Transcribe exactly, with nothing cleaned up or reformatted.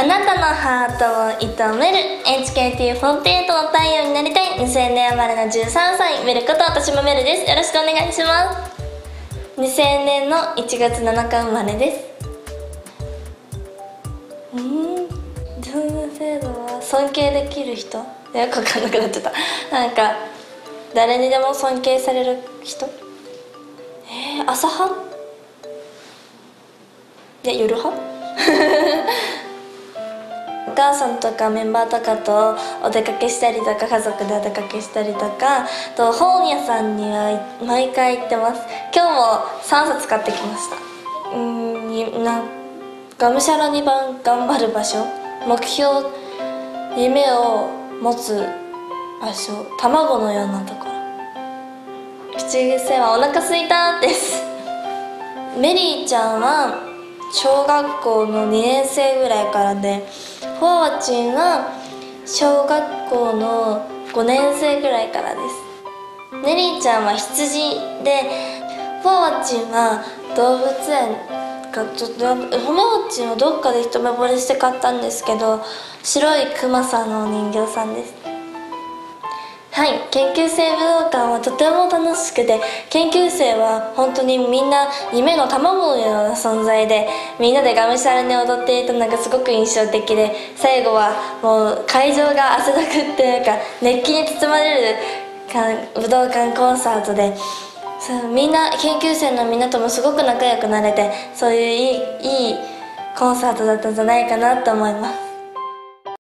あなたのハートを射止める エイチケーティーフォーティーエイト の太陽になりたいにせんねん生まれのじゅうさんさいメルこと私もメルです。よろしくお願いします。にせんねんのいちがつなのか生まれです。うーん上下制度は尊敬できる人、よく分かんなくなっちゃった。なんか誰にでも尊敬される人、えー、朝派で夜派お母さんとかメンバーとかとお出かけしたりとか、家族でお出かけしたりとか、と本屋さんには毎回行ってます。今日もさんさつ買ってきました。うーんながむしゃらに頑張る場所、目標、夢を持つ場所、卵のようなところ。口癖はお腹すいたですメリーちゃんは小学校のにねんせいぐらいからで、フォーワチンは小学校のごねんせいぐらいからです。ネリーちゃんは羊で、フォーワチンは動物園かちょっと、フォーワチンはどっかで一目惚れして買ったんですけど、白いクマさんのお人形さんです。はい、研究生武道館はとても楽しくて、研究生は本当にみんな夢の卵のような存在で、みんなでがむしゃらに踊っていたのがすごく印象的で、最後はもう会場が汗だくっていうか熱気に包まれる武道館コンサートで、そうみんな研究生のみんなともすごく仲良くなれて、そういういい、いいコンサートだったんじゃないかなと思います。